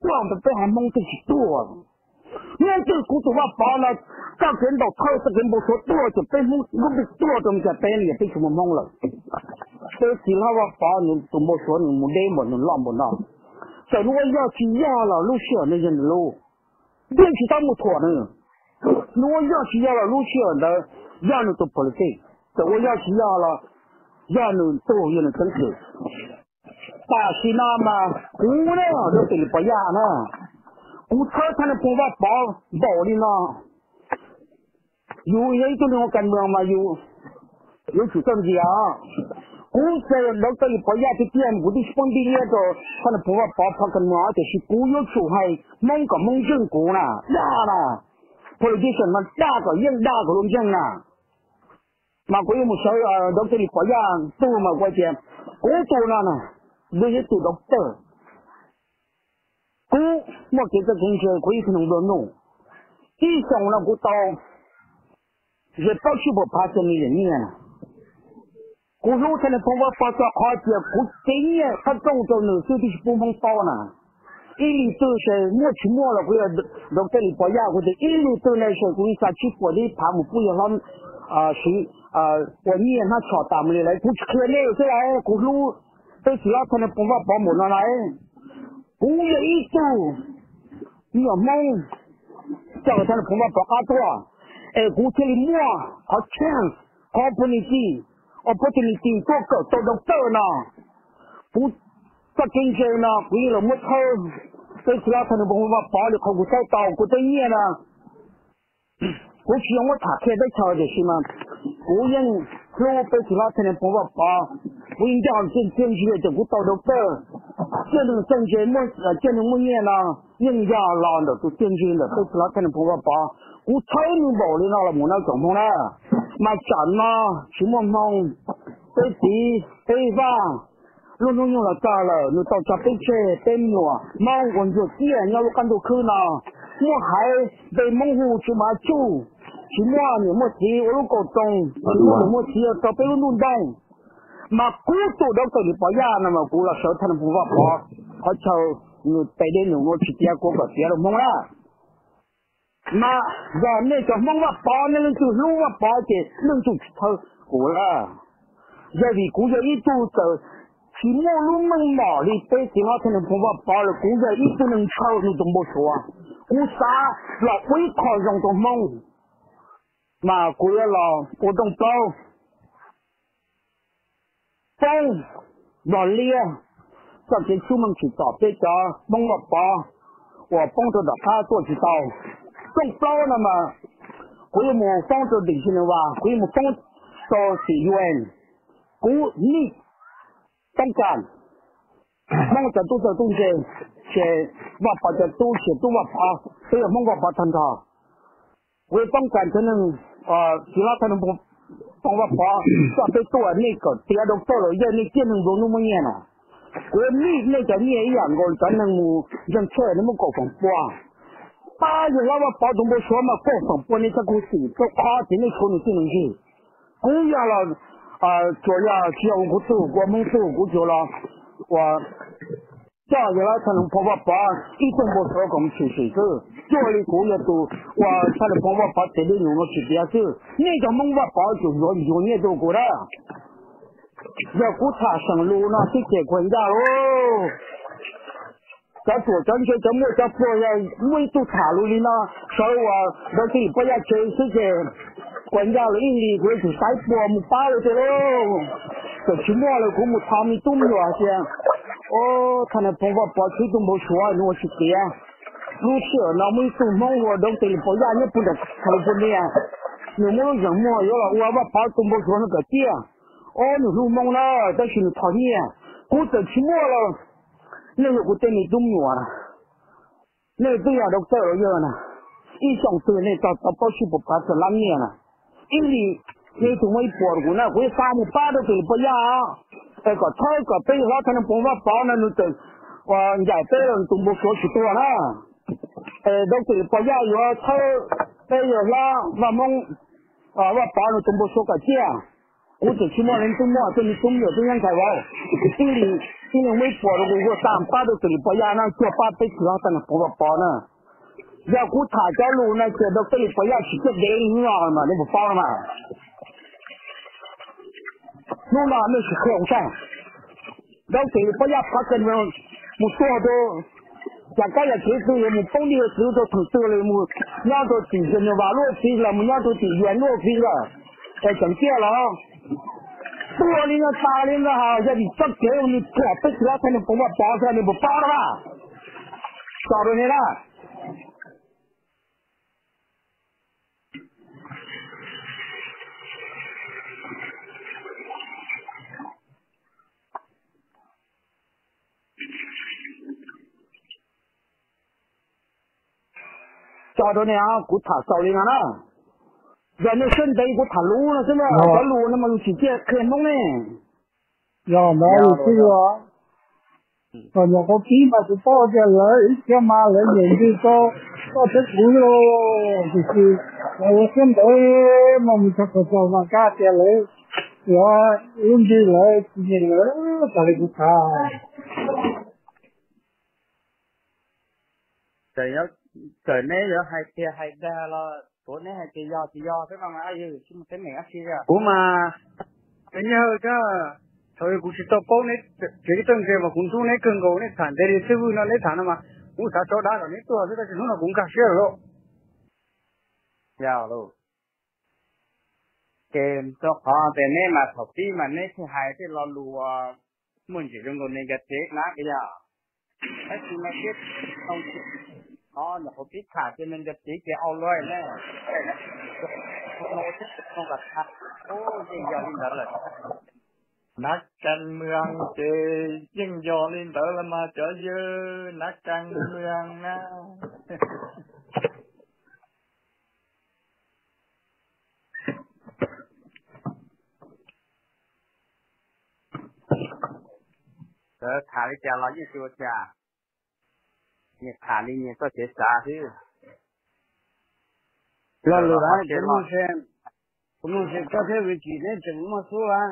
的被还蒙的是多了。面对古土话包了，到跟到超市跟不说多就被蒙，我被多都在被你被什么蒙了。所以其他话包你都没说你没得没能浪不浪。在如果要去压了，路线那些路，电器当没错呢。如果要去压了路线的，压了都不能对。在我要去压了，压了都有人真是。大西那嘛，姑呢都得不压呢。我操他的方法包的呢，有一种我感觉嘛有主政的啊，我在老这里不压的店，我的本地那个他的方法包他跟我就是古有出海蒙个蒙正古呢，压了，或者什么大个硬大个龙正啊，嘛我有没小老这里不压多嘛关键，我多了呢，那些做到的。我给这东西可以可能多弄，以上呢我到也到处不怕这里人面了。我如才能帮我发出好些，我今年他种着呢，手的是不碰到呢。一里都是摸去摸了，我要到这里不压，或者一路都来说，我啥去过的，他们不要他们我念他炒大门来，我去看那个来，我路都只要才能帮我保姆拿来。5月1度，你要忙，叫他的朋友把他多，我这里摸，好 chance， opportunity， 多个都到这呢，不，这经济呢，为了没偷，所以只要他的朋友把包里口我找到，我这念呢，我需要我查看的瞧就是嘛，我人如果被其他才能朋友包，我应该经济就我到这。这种政治这种么年呢？人家老的都经济的，都是那可能不法包。我操你毛的那了，没那总统了。嘛站嘛，什么忙？北地北方，弄用了咋了？你到家北车北面，忙工作点，要我干到去呢。我还被蒙古去嘛住，什么你没提，我都搞懂，什么你没提，到北路弄懂。嘛，古做到这里不压那么古了，手他们不法包，好瞧你带点牛肉去点过个别的蒙了。嘛，让那个蒙法包，那个就龙法包的，能就去偷过了。这里古人一度走，去摸龙门毛的，被其他才能不法包了，古人一度能抄，你都没说。古啥老会考上的蒙，嘛古人老不懂包。风老烈，这天出门去找别家蒙了包，我帮着的他做起刀，种包了嘛，我也没帮着领先人哇，我也没帮到学院，我你当干，蒙着多少东西，些我把这都写都我包，所以蒙我包谈他，我也当干才能其他才能不。帮我包，这被多那个，第二都到了，要你见能多那么严了。我你那个你一样个，咱能让车那么高风波啊。8月老我包东不说嘛，高风波你这个事，这真的说你不能去。公园了做了，只要我走，我们走过去了，我。这样才能帮我包，一种不说我们去水走，做的工业都我才能帮我把这里用我去边走，那个蒙我包就永远都过了，要不查上路那是结婚家喽，这做正确这么这不要每都查路的呢，所以我都可以不要全世界关家了，印尼过去晒波没包了的喽，这去摸了我们他们都没有些。他那帮我包水都没说，我去点。如此，那么一种忙活都得不然也不能看不见。你没有人么有了，我把包都没说那个点。你入忙了，但是你讨厌，我这期末了，那个我对你都没有了。那这样都走了呢，一想对那到包水不把这拉面了，因为那种微博我那会3么8都得不一样。这个超个被老才能帮我包那种的，我在这人都没说许多了，都给不要有超被有了我们我包了都没说个价， 我最起码能中嘛，这你中了中央台湾，今年微博的我300都这里不压那做8倍其他在那不包呢。要股塔交路那些都这里不要去这边你啊嘛，你不包了嘛？弄了那是很上，到这里不要怕跟人，我说都。家也其实也没本地的时候都从这里么，伢都地震的瓦落飞了，么伢都地原落飞了，整见了啊！多零个大零个哈，要你这给你破不起来才能把我包上，你不包了吧？找着你了。找着你啊，给他找你了。人家现在给他路了，是吧？这路那么直接可以弄呢。 要哪有这个？反正我比嘛就到这来，干嘛来研究到这路咯？就是我现在我们这个做嘛干的来，要用的来直接来，咋里不看？ trời ơi trời nay giờ hai đa là tối nay hai cái do thế mà ai yêu chứ cái này ác ra cũng mà cái nhớ chứ thôi cũng chỉ tao bao này cái tên kia mà cũng xuống này cần cầu này thản đây sư phụ nó lấy thản mà cũng sao cho đá rồi này tôi cái nó cũng cả xe rồi giàu luôn cái cho họ về này mà thầu tí mà này thì hai cái lo lùa muốn chỉ dùng cái này cái thế nát cái gì cái gì mà biết không nó có biết cả cho nên cái tí cái ao loài này không gặp thật ô gì giờ đi đỡ rồi นักการเมืองเจยิ่งยอลินเตอร์ละมาเจอเยอะนักการเมืองนะ thả đi chả lo gì chưa chả nhiệt thả đi nhiệt có thể xả chứ là lừa đảo cũng muốn xem có thể vị trí này chừng mà số à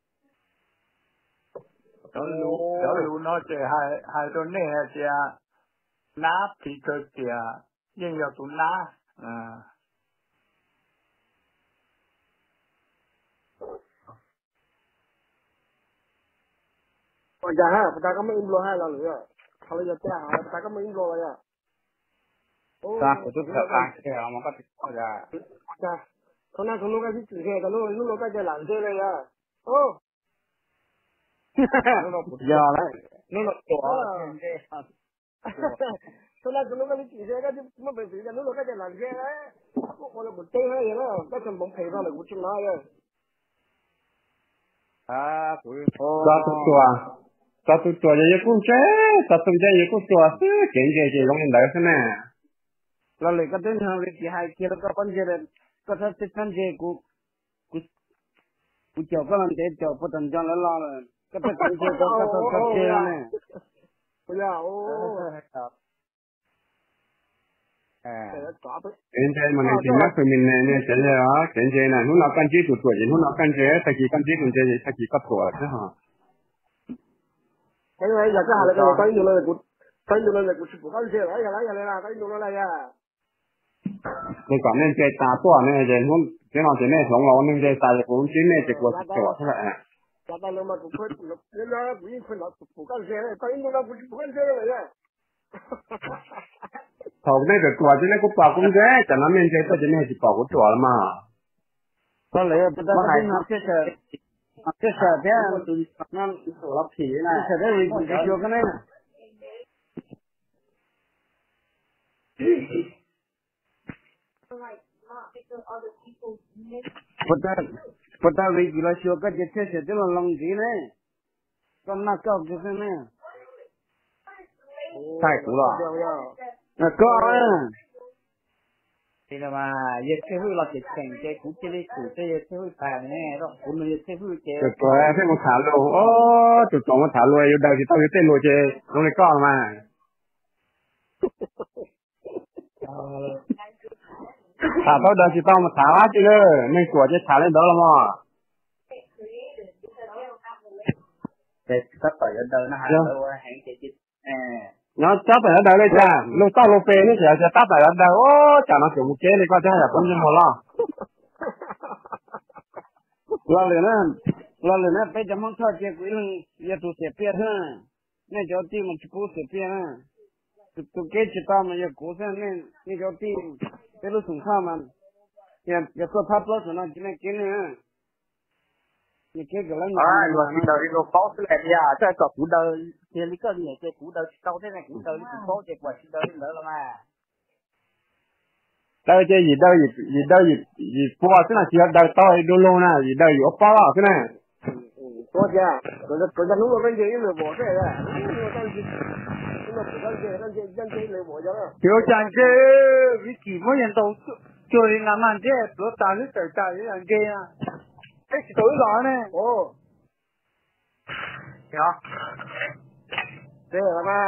đó lũ nó chỉ haiตัวเนี่ยจะน้าผีเกิดจะยิ่งยาวตัวน้า còn giờ ha, ta có mấy im lo hai lần nữa, kalau giờ cha hả, ta có mấy im lo rồi à? ta của tôi sợ ta thì mà có thể ra, cha, con nào con lúc cái gì chỉ cái lúc cái làm thế này à? Ô, giờ đấy, nó là tổ, con nào con lúc cái chỉ cái mà bây giờ lúc cái làm thế đấy, con là một tên hay vậy đó, cái thằng bóng thầy đó là của chúng nó rồi. Tuổi ta tu tua vậy cũng chế ta tu vậy cũng tua chứ chuyện long lên đấy thế nè là lấy cái tên hàng cái hai kia cái con gì đấy cái thứ tiếp theo gì cũng chào cái lần đấy chào phụ thân cho nó lo rồi cái thứ cái gì cái gì này bây giờ chuyện chơi mà này chuyện mắt của mình này chuyện gì đó chuyện chơi này lúc nào căn chỉ tuổi gì lúc nào căn chế thay chỉ căn chỉ còn chơi gì thay chỉ cấp tuổi chứ hả cái này giờ cái hàng này cái nhiều là cũng chụp cái gì đấy là cái nhiều là ya mình còn nên chơi ta tuổi này rồi hôm cái nào chuyện này sống lâu nên chơi ta cũng chỉ nên chỉ của tuổi thôi ạ ta ta mà cũng phải nên là cũng phải là chụp cái gì đấy cái nhiều là cũng chụp cái gì đấy ya thầu này cái tuổi này cũng bảo cũng dễ chẳng nó nên chơi tới chuyện này chỉ bảo của tuổi mà có lẽ bây giờ cái nào cái sở thế nó lọc thỉ này sở thế mình cái chuột cái này Pata vì là chuột cái chết chết thế là lòng gì này con nào cao cái thế này sai cũ rồi có thì là mà dịch cái hư là dịch thành cái cũng chỉ đi chủ cái dịch cái hư tài này đó cũng là dịch cái hư chế rồi thế một thả lô tụi tổng một thả lô yêu đầu thì tao cái tên lô chế nó lại con mà thả tao đầu thì tao mà thả chứ nữa nên của chứ thả lên đó là mà đời nó hay đâu hẹn chị nó chắc phải ở đây đấy cha lúc tao lúc về nó sẽ tao phải ở đây ô chả nó chịu một chế đi qua thế là cũng như một lo lần nữa bây giờ mong thọ chế quý lần giờ tụi sẽ biết ha nên cho tim một chút sẽ biết ha tụi cái chỉ tao mà giờ cố xem nên cho tim cái lúc sủng kham mà giờ tôi phát lót rồi nó chỉ nên cái nữaนี่เกี่ยวกับเรื่อง rồi thì đời nó khó thế này à cái cuộc đời thì lý cái gì cái cuộc đời sau thế này cuộc đời nó khó cái cuộc đời nữa là mà đời chơi gì bố thế này chỉ đời tôi đôi luôn nè gì đời ở bao thế này có chưa tôiจะรู้ว่าเป็นยังไงเลยบอกได้เลย就讲这你几么人都叫人慢慢这多大的事大的人这啊这是多少呢哦呀对了嘛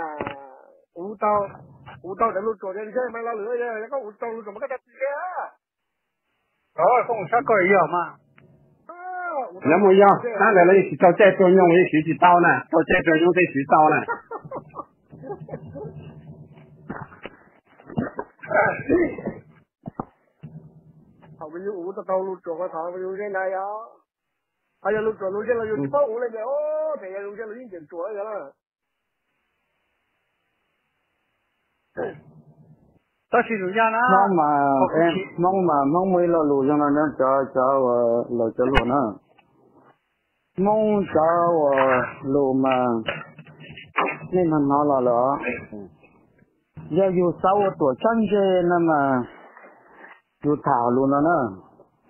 舞蹈的路做的这没老了呀那个舞蹈路怎么个得呀跟我说过一样嘛那么样那来了一起到这专用一起去刀呢到这专用这去刀呢他们有舞的道路做个他们有人来呀哎呀路做路线了有包了的哦这样路线了已经做了 đó là lúc nào mong mấy là lù cho nó cho luôn á mong cho lù mà nên nó là giờ dù sau tuổi chân chơi nè mà dù thảo luôn nó nè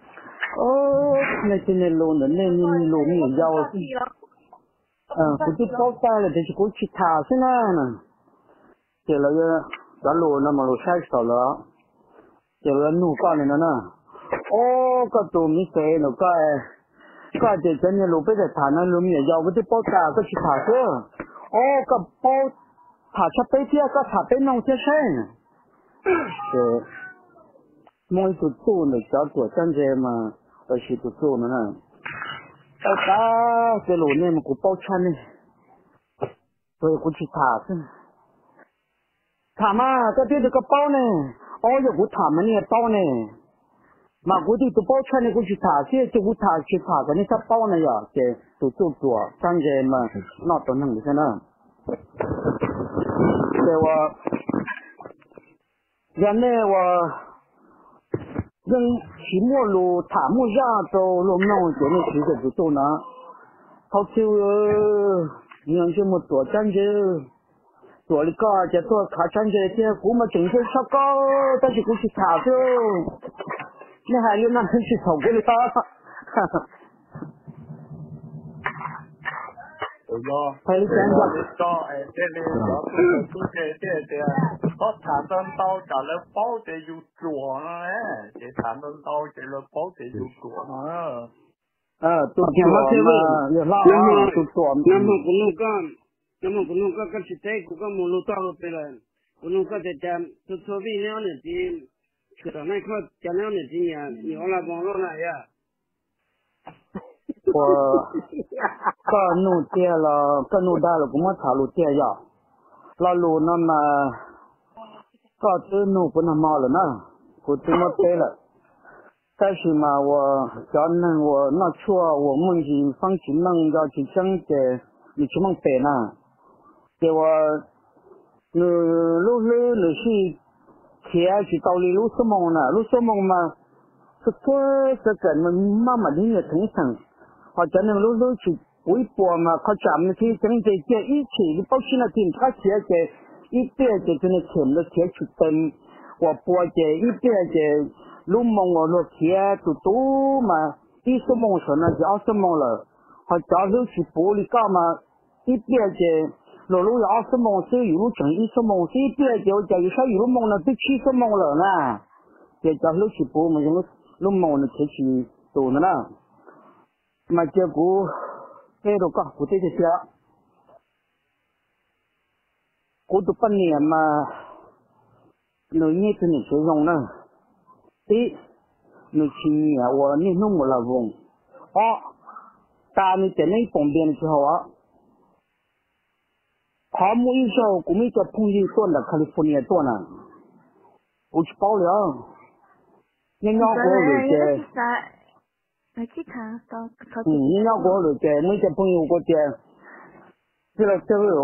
nên trên luôn nữa nên lù miệng giàu cái chút bao tay là để chỉ có chỉ thảo thế nè chỉ là đó luôn nó mà luôn sai sót了chỉ là nụ con này nó cái tụi mình sẽ nó cái chỉ chân như lúc bây giờ thả nó luôn miệng giàu với cái bao tay cái chỉ thả thôi cái bao thả chấp tới kia cái thả tới nông thế sen mỗi tụi tụi nó cho tụi chân gì mà ở chỉ tụi tụi nó nè cái lúa này mà cũng bao chân này rồi cũng chỉ thả thôi thả mà cái kia cái bao này giờ cũng thả mà này bao này mà cũng thì tụi bao chân này cũng chỉ thả chứ cũng chỉ thả cái này cái bao này à cái tụi chân gì mà nó tụi nó như thế nào để原来我用期末路塔木下都弄弄这么几个就做呢，好久你看这么多战争，做了个这做卡战争这股嘛整天烧高，但是股市查着，你还有那去炒过的哈。 thấy cái cho cái này đó tôi cái có thằng đơn tao trả lời bao để dùng chùa nó cái thằng đơn tao trả lời bao để dùng chùa nó tôi kêu mà giờ lao tôi chùa nhưng mà cũng nuôi cái chỉ thấy cũng có một lô tao rồi bây giờ cũng nuôi cái chạm tôi cho vì nhau này thì cái đó này có chạm nhau này thì nhiều là bằng lô này à 我个弄跌了，个弄大了，我们查路跌呀，那路那么个子弄不能冒了呢，我怎么跌了？但是嘛，我叫人我那错，我们去放弃弄要去整的，你去弄白呢？给我，路是天去到里路什么呢？路什么嘛？是做这个慢慢的也成成。họ cho nên lúc chỉ buổi bùa mà họ chạm thì chẳng để cho ít chỉ bao nhiêu là tiền khác chia cho ít tiền cho nên tiền nó chia chút tiền và bùa cho ít tiền cho lúc mong ở lúc chia tụ mà ít số mong số nó chỉ số mong là họ cho lúc chỉ bùa đi cao mà ít tiền cho lúc số mong số lúc chẳng ít số mong ít tiền cho sao lúc mong là tới chi số mong rồi nè cho lúc chỉ bùa mà lúc mong nó chỉ tụ nữa nè mà chưa cũ cái đồ có cụ thể thì chưa cụ tụ phân niệm mà người nghe thì mình sử dụng nữa tí người chỉ nhà và nên nông một là vùng ta mình chỉ nên phòng biên cho họ 他们一说我们叫朋友多了，California多呢，我去报了，人家过来的，人家过来的，每个朋友过的，这个这个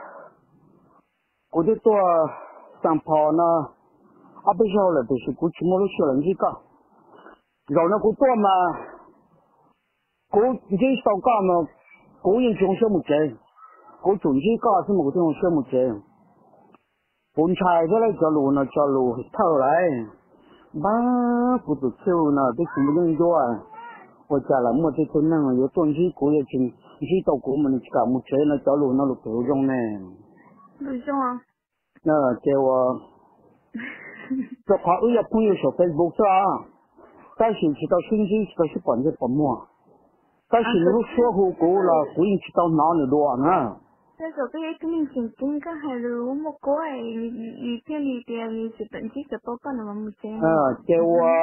我就做上跑呢，不晓得就是过去没有学人去搞，然后我做嘛，我这少干嘛，我人种什么钱？我总是搞什么这种什么钱？本菜出来走路呢，走路偷来，不是走呢，这什么人多啊？我家了没得可能有东西过也进，你到国门去搞么钱呢？走路那路不用呢。 不用啊。 那给我，这块我有朋友说 Facebook 是啊，但是去到星期这是关键不么？但是你都说好过了，不用去到哪里乱啊？ 但是cái cái mình chỉnh chỉnh cái hai lúa một cái như thế này thì như sự tận chí sự bao con là một chuyện. Cái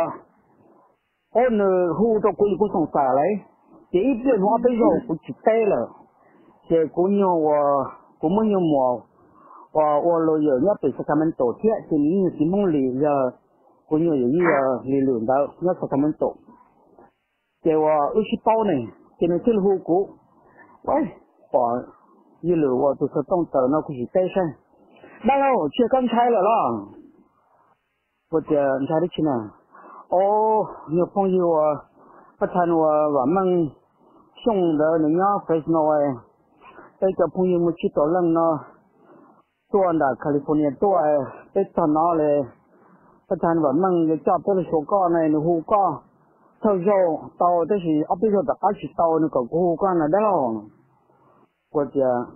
nơi khu đó cũng không xả lấy, cái ít tiền hoa bây giờ cũng chỉ tay là, cái cũng nhiều cũng mấy nhiều mùa, rồi giờ nhớ từ Sacramento thế, thì những cái món lì giờ cũng nhiều những lì lượn đó nhớ Sacramento, cái ở chỉ bao này, cái này cái khu cũ, bỏ như lửa từ cái tông tờ nó cũng chỉ tay sang, đã lâu chưa con trai rồi đó, bây giờ trai đấy chứ nào. Nhiều phong yêu phát thanh và mang xong đỡ này nhá Fresno đây cho phong yêu một chút tổ lần nó tuần đã California tuổi đây cho nó là phát thanh và mang cái cho tới số con này nó hú con theo dấu tàu tới thì ở bây giờ đã chỉ tàu nó còn hú con là đó của giờ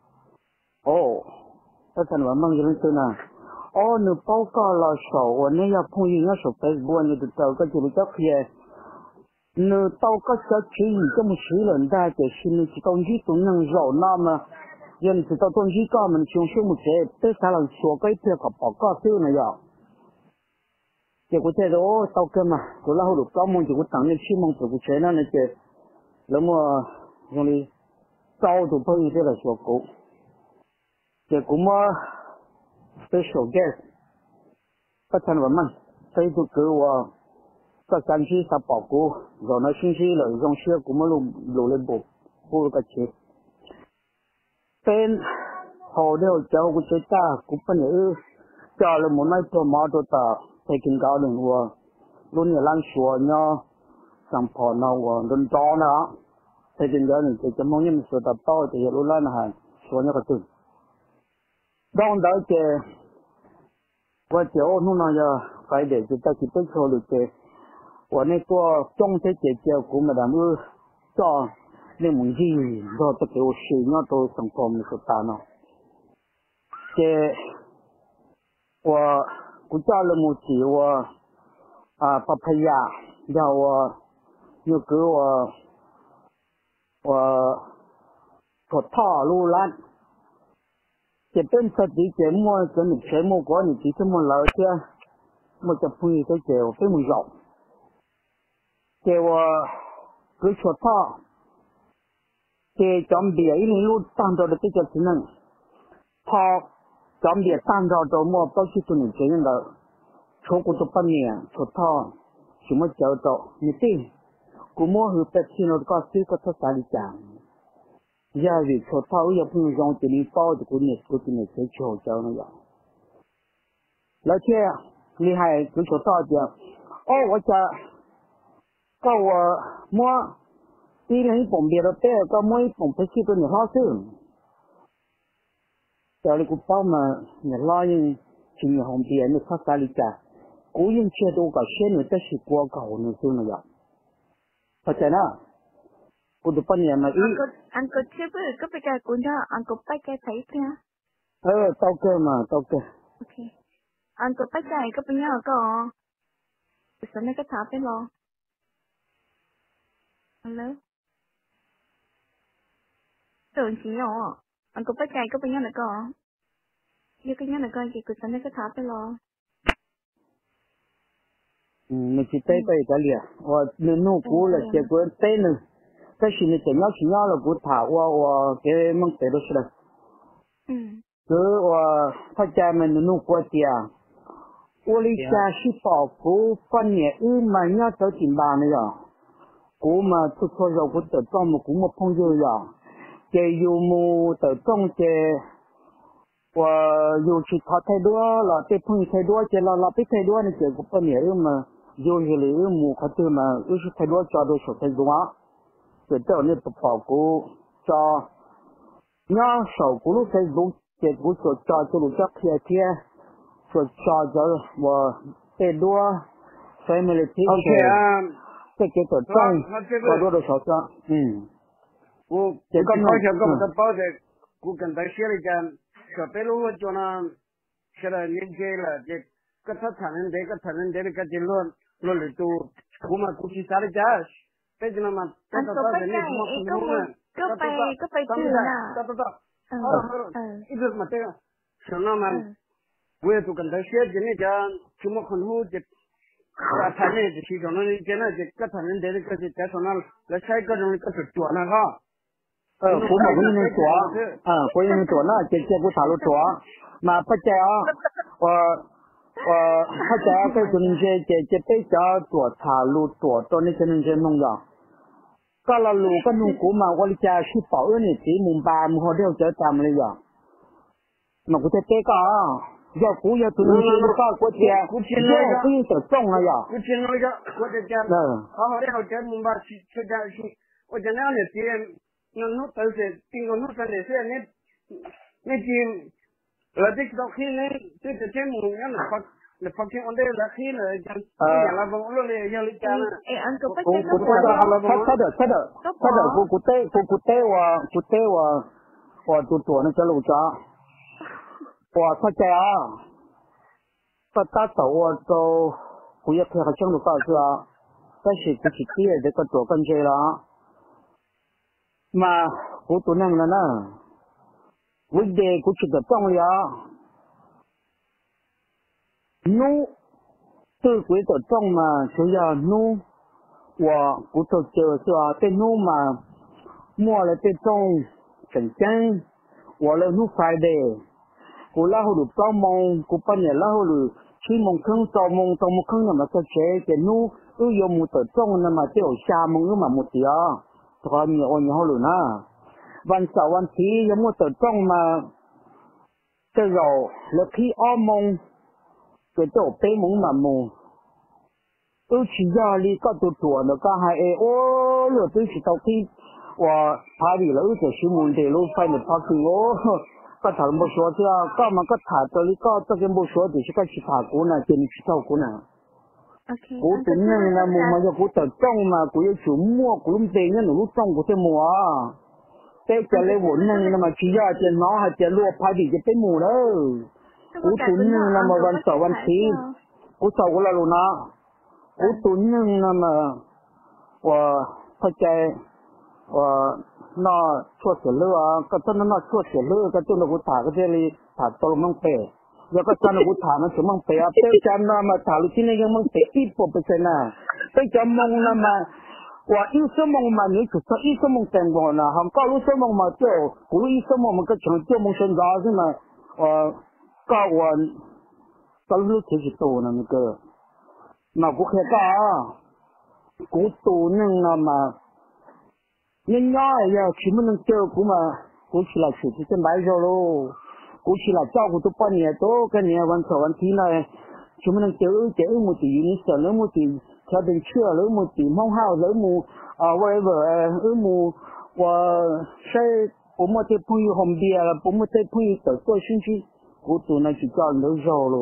phát thanh và mang cái thứ nào nó bao cả là sổ, nên là phong yêu nó sổ Facebook như được tàu cái gì đó kia, nó tàu cái số chỉ cho một số lần ta để xin chỉ công chí tụng năng rõ nam mà, dân chỉ tàu công chí cả mình xuống số một chế, tới sao là số cái kia có bảo cả tiêu này vậy, chỉ có thế đó tàu kia mà, tôi là hồi lúc đó mình chỉ có tặng những chi mong từ cái chế nó này chứ, nếu mà giống như tàu tụ phong yêu thế là số cũ, chỉ cũng special guest 不参我们这就给我这山区他保护然后信息了用些我们路来不个钱เป็น好了叫我知道我本来叫了我那做毛多的在跟高人我路你让说呢上跑呢我轮到呢在跟高人在么人说的到这些路烂还说那个对让到这我叫弄那个快点就到去被抽了这我那个中这姐姐我们的我叫那门子到这给我水那都上跑那个大呢这我叫了母鸡我巴帕亚叫我又给我套路烂这边设计节目跟你节目管你这么老些我就不会再叫这么绕给我给说套给准备一路当着的这个职能他准备当着周末到去做你这样的错过这半年说套什么叫做你对我们和白天的个这个他啥里讲giờ vì số thao giờ không dùng chỉ đi bao thì cũng nhiệt sẽ chiều cho nó vậy. Lại thế, đi hay cái số thao giờ, tôi có mua đi lấy bông bia đó, có mua bông phải xí cái nhà hoa sữa. Giờ đi cũng bao mà nhà lo nhưng chỉ nhà hồng bia nó khác xa đi cả, cố nhiên chưa đâu cả xe người ta chỉ qua cầu nữa thôi nó vậy. Phải chưa nào? Untuk panjang lagi. Angkut siapa? Kau pakai kuda, angkut pakai saya. Tahu ke mah, tahu ke. Okay. Angkut pakai kau punya kau. Sana kau tahu lo. Hello. Tuan siapa? Angkut pakai kau punya kau. Dia punya kau jadi kau sana kau tahu lo. Mình chỉ tay tay cái liền. Nên nô cũ là chỉ có tay nữa. Cái gì này chỉ nhau là của thảo cái măng tê đó rồi cứ他家们弄过家，我的家是保护半年嘛，要走进班的呀，我嘛做错肉我得装么，我么朋友呀，这有么得装这。我有去他太多了，这朋友太多，这老被太多的结果半年了嘛，有些嘞木可对嘛，有时太多家都说太多，这到那不保护，叫伢少顾了太多，结果说家这路家天天说家着我太多，所以没得提前，这给个赚，好多的少赚， 我这个好像跟我的包的，我跟他写了一件。小白路我叫那现在年纪了，这个他才能这个这乱了都，我们过去啥的家，这就那么，这个到人家什么什么呢？ 个被治了，一直嘛这个，像那么，我也都跟他写的那家什么很多这，他那这其中那这那这个他能这个这在说那来下一个人个是做那哈。 不嘛，不能做，不能做那，这不查路做，嘛不在啊，他在这种这被叫做查路做，到那些人就弄呀，搞了路个弄过嘛，我的家是保安的，这门把门好了解咱们了呀，那我在这个要不要做那些搞国家，要不要就中了呀， 我听那个我在家，好好的好家门把去家去，我在那里边。nó tới sẽ tình nó sẽ để sẽ nên chim là cái đó khi nên tôi sẽ xem một cái là phát hiện vấn đề là khi là chẳng là vòng luôn là giờ lịch trình anh có phát được cụ tế và tụi nó sẽ lùi cho và phát chạy à phát ta tàu tàu cụ yêu theo trong lục bảo chưa cái gì cái gì kia để có tụi con chơi đó mà của tụi năng là nó vấn đề của chúng ta trong là nu từ cuối tổ trong mà chủ yếu nu và của tổ chờ cho tên nu mà mua là tên trong chân chân và là nu phải để của là hồi được bao mong của bao nhiêu là hồi được khi mong không cho mong không là cái chế nu ưu dụng một tổ trong là mà tiểu xa mong mà một tí thôi nhiều luôn á,วันเสาร์วันที่ยังมั่วแต่ต้องมาจะรอแล้วที่อ้อมงจะจบเป้มงมามูชียาลีก็ตัวแล้วก็ให้โอ้เหลือตัวชีตที่ว่าพาดีแล้วจะชิมุนเดลูไฟในพักคือโอ้ก็ถามบุษว่าจะก็มันก็ถ่ายตัวนี้ก็จะเป็นบุษว่าจะชิคกี้พายกูน่ะจะมีชิเท่ากูน่ะกูตัวนี้นะมูมันจะกูแต่ต้องมากูจะชูมั่วกูลุ่มเตงเนี่ยหนูลุ่มต้องกูจะมัวแต่จะเลยวนนึงนะมาชี้ยาจะน้องให้จะลวกพาดีจะเป็นหมูแล้วกูตัวนึงนะมาวันเสาร์วันที่กูเสาร์กูละลูนะกูตัวนึงนะมาว่าเข้าใจว่าน่าช่วยเสียเลือก็ต้นน่าช่วยเสียเลือก็ต้นกูถ่ายก็จะเลยถ่ายตัวมังเปย์แล้วก็ตอนกูถ่ายมันจะมังเปย์เป้จันนะมาถ่ายลูกที่นี่ยังมังเปย์10%นะเป้จะมังนะมาว่าอีสมองมันนี่คืออีสมองแต่งก่อนนะหำก็รู้สมองมาเจ้ากูอีสมองมันก็เจ้ามองเส้นร้ายใช่ไหมก็วันตอนรู้ที่จะโตนะมันก็มากูแค่ก็กูตัวนึงนะมาง่ายๆอย่าชิมันเจอกูมากู起来去ที่จะไม่รอโลกู起来照顾ตัวป้าเนี่ยโตกันเนี่ยวันเสาร์วันที่นะชิมันเจอหมดที่นี่เสร็จแล้วหมดที่เขาเป็นเชื่อหรือหมดที่มองห้าวหรือหมู่whatever หมู่ว่าใช่ผมมาที่พูดหอมเบียร์ผมมาที่พูดแต่ตัวชิ้นที่กูตัวนั้นจะจ้างแล้วรอโล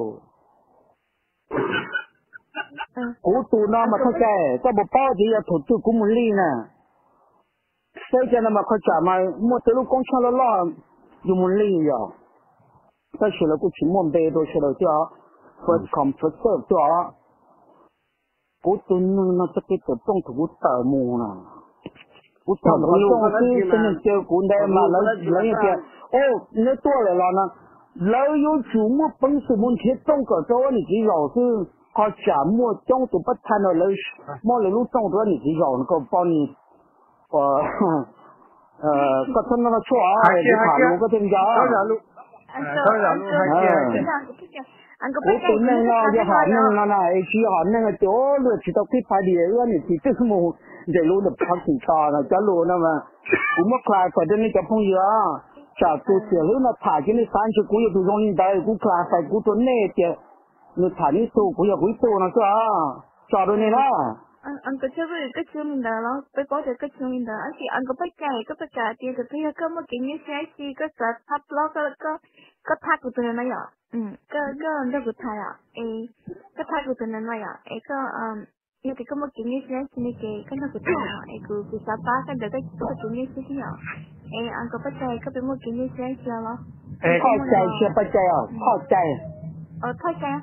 กูตัวนั้นมาเข้าใจก็บอกป้าที่จะถูกตัวกูมุ่งลี่นะใช่จะนำมาเข้าใจมาหมดที่ลูกกงชาละล่ออยู่มุ่งลี่อยู่แต่เชื่อแล้วกูชิมมันเบโดเชื่อแล้วจ้า first come first serve จ้ากูตัวนึงน่าจะเป็นตัวต้องถูกต่อมูนะกูต่อมาตรงที่เป็นเจ้ากูได้มาแล้วยังเจ้าโอ้ในตัวเลยล่ะนะแล้ว有主目本事目前中个做你只要是เขาจามมัวจ้องตัวปัจจัยเลยมัวเลยรู้จ้องตัวนี่ที่เราก็ป้อนก็ท่านนั่นชั่วไอ้ที่ผ่านลูกก็ถึงยา thôi là luôn hai kia anh có Ủa tụi nên lo cho họ nên nó này chỉ họ nên là chỗ được chỉ tao thích phải đi ở này thì tức mù để luôn được phát triển to là cho luôn đó mà cũng mất khai phải đến cho phong giờ chả tôi xỉa lúc nó thả cái này sáng chứ cũng有tụi trong đây cũng khai phải cũng tuần này thì nó thả đi số cũng有cũng số nó cho rồi này đó anh có chơi với cái chương mình đó nó phải có được cái chương mình đó thì anh có phải cài thì cái có một cái như thế thì có sợ thắp lo có thắt của tụi nó vậy cái nó của thầy à cái thắt của tụi nó vậy cái như thì có một cái như thế thì cái nó của thầy à của sao ba cái được cái như thế thì anh có phải cài có một cái như thế chưa lo thôi chạy chưa phải chạy à thôi chạy thôi cài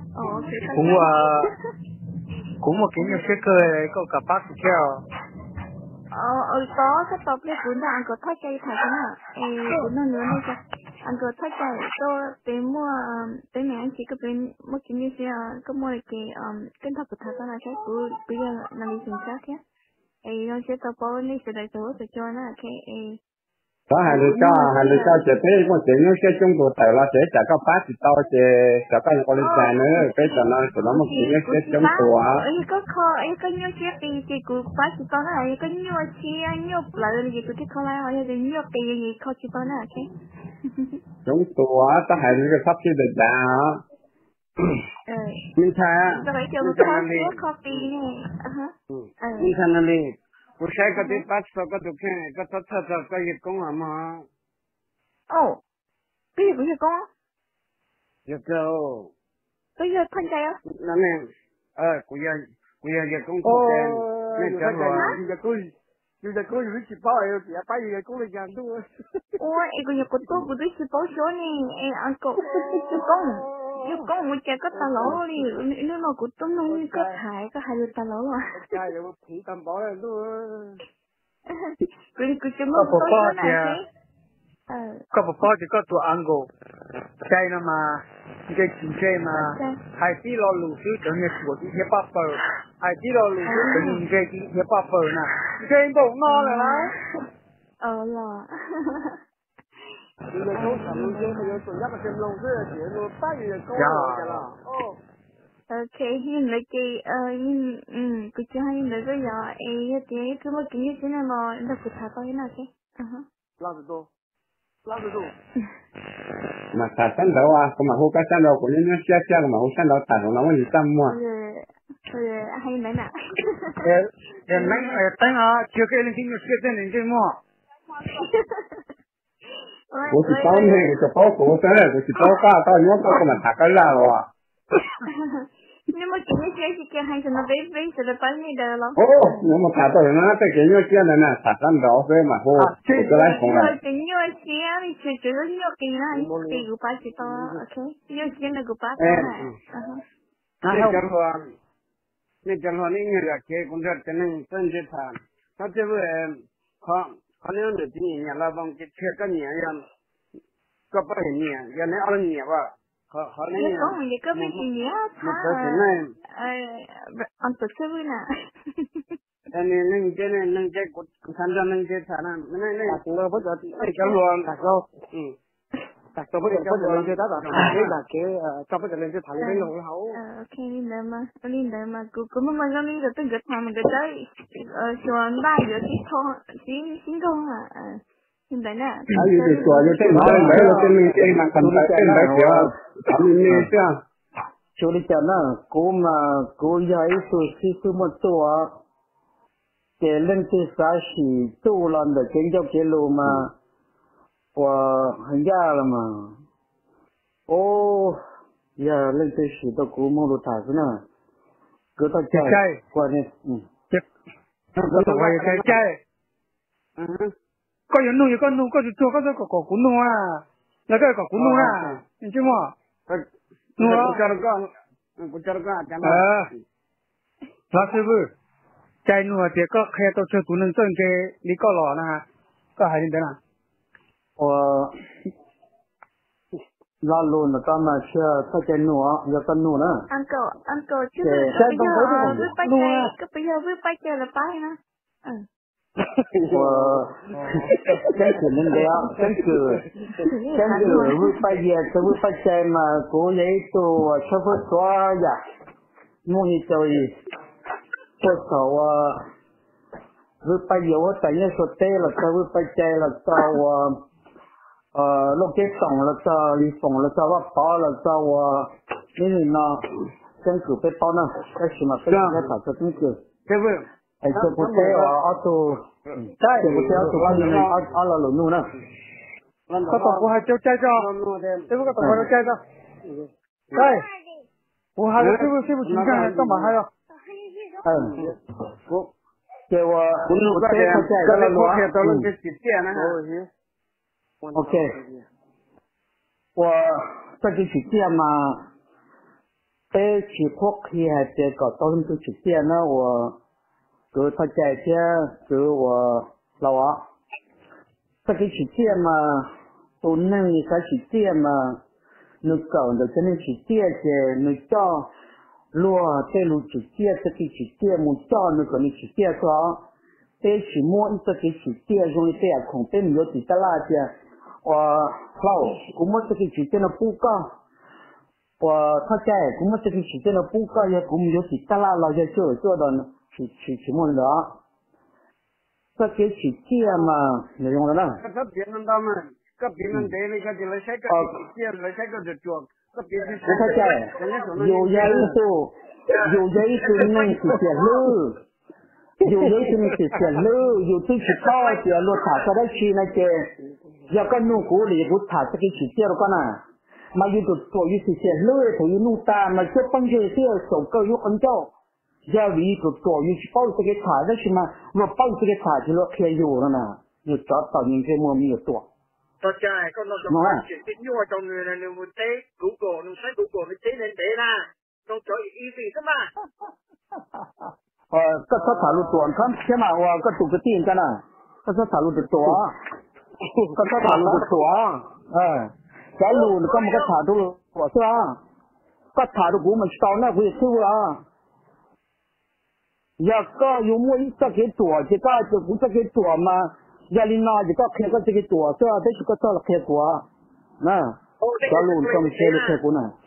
cũng một cái như thế cơ có cả bác theo có cái tập này cũng là anh có thay cây thật đó cũng là nữa này anh có thay cây tôi tìm mua tìm mẹ anh chỉ có bên một cái như thế có mua cái tập của thật đó là cái của bây giờ là mình sinh sát nhé nó sẽ tập bao nhiêu sẽ đại số sẽ cho nó cái có hai đứa cho chỉ thấy một chuyện nó sẽ chung của tại là sẽ trả các phát thì tao sẽ trả các con lên xe nữa cái cho nó một chuyện nó sẽ chung của có kho có nhiều chiếc thì của phát thì tao là có nhiều chiếc nhiều lại là gì của cái kho lại hoặc là nhiều cái gì kho chỉ tao là cái chung của ta hai đứa cái pháp chỉ được đã mình thấy cái đấy cho một kho tí này mình thấy là đi我晒个的把这个都看，个这个一公啊嘛。 哦，这也不是公。 一个哦。 这是看起来。 那么，我要一公公的，那叫什你的公有几包有别把一个公的讲多。 一个多不对是包小呢，俺公一公我这个大佬哩，你那个东那个菜个还有大佬啊。 家有皮蛋包了都。 佢做乜包小呢？ 個不包就個做安個，在那嘛，一個經濟嘛，海底撈路水等於做啲一百包，海底撈路水等於一百包呢，全部攞了啦。 啦。 你個工廠路線佢有做一個線路嘅，全部8月工嚟㗎啦。 OK，hiện tại cái chuyện hay là bây giờ cái một cái như thế này mà nó phụ thuộc vào cái nào chứ? Làm được. Mà thả sẵn đâu à, còn mà hô cá sẵn đâu cũng như nó xe mà hô sẵn đâu thả nó có gì tâm mà. Hay đấy nè. Nãy tiếng chưa cái lên tiếng chưa tên lên tiếng mà. Cô chỉ tao này, cái tao cô thế này, cô chỉ tao cả tao nhớ tao mà thả cái nào à. Nhưng mà cái như thế thì cái hay nó bé sẽ được bao nhiêu đời lắm. Nhưng mà thả tao nó cái kiểu như thế này nè, thả sẵn đó về mà hô, cái lại không là. Cái như thế thì chỉ có nhiều cái này, cái của ba chỉ tao, ok? Nhiều cái là của ba tao này. Nên chẳng hạn những người kia cũng rất là nên tân chế thản. Nó chỉ với họ nếu được thì nhà là bằng cái chuyện cái nhà em có bao nhiêu nhà, giờ này ở nhà vậy. Họ nên có mình có mấy chuyện nhớ một cái chuyện này anh tự chơi với nè nên cái của tham gia nên cái thằng này cũng là bất cứ cái luôn đặt cho bất cứ lên cái đó là cái cho bất cứ lên cái thằng cái lỗ hậu ok lên đây mà cũng mà nó đi được từng cái thằng mình cái đấy chuẩn 3 giờ xin không à hiện tại nè cái gì chùa như thế mà mấy là trên mình trên mà cần phải trên đấy kiểu thằng mình chứ chỗ đi chợ nó cô dạy sư một tổ cái lên cái xã sĩ tu làm được cái giáo cái lô mà và hành gia là mà giờ lên cái sĩ tôi cũng muốn được thả cái nào cứ tao chơi qua đi cứ tao quay chơi có những nuôi có nuôi có chua có cũng nuôi là cái cũng nuôi nhìn chứ mà nuôi cũng cho nó chả là sư phụ chạy nuôi thì có khi tôi chơi cũng nên chơi cái lý có lò nè có hay như thế nào là luôn là ta mà chơi ta chạy nuôi giờ ta nuôi nữa anh cậu chứ bây giờ với bay chơi là bay nè 我真是那个呀，真是会把也是会把在嘛，国内都差不多呀，我你就多少啊，会把也我等于说对了，他会把在了到我录给送了到你送了到我包了到我，因为呢，真是被包呢，但是嘛，被人家打出东西， 对不？ 哎，这不对啊，都。这不是要做翻译阿拉路路呢？ 个同學係做製作，呢個同學做製作。係，我係師傅全家都埋係咯。 我叫我這個來攞嘅都能直接呢。OK， 我這個直接嘛，去國企係這個都能直接呢我。给他在家给我老王，这个起店嘛，都能一个起店嘛，你搞的真的起店的，你找路在路起店这个起店，我找那个你起店说，在起摸这个起店容易在空，被没有几个垃圾，我老，我们这个起店的布告，我他在，我们这个起店的布告也我们有几个垃圾就做到呢。去摸的，这给起店嘛，你用了呢？ 这别人他们，这别人带那个就来这个店来这个就做，这别人他在，有人说能去接路，有人说能去接路，有最去高的路塔上的去那些，要跟弄过里不塔这个起店的话呢，嘛有的做有些路头有弄大嘛，这帮这些手够有很高。要为个做，有去包这个茶的去嘛？我包这个茶去了，偏有了呢。你找到人家没有多。 大家讲到什么？因为当年你们在如果你在如果你真人得啦，都做一辈子嘛。 这茶路多，看天嘛，我这读个店干呐，这茶路的多，这茶路的多，哎，在路你干么个茶路多是吧？这茶路我们烧那会吃啊。要个有么一个给做，这个就不这给做嘛？要你拿这个开个这个做，这这是个做了开过，那小路上面开了开过呢。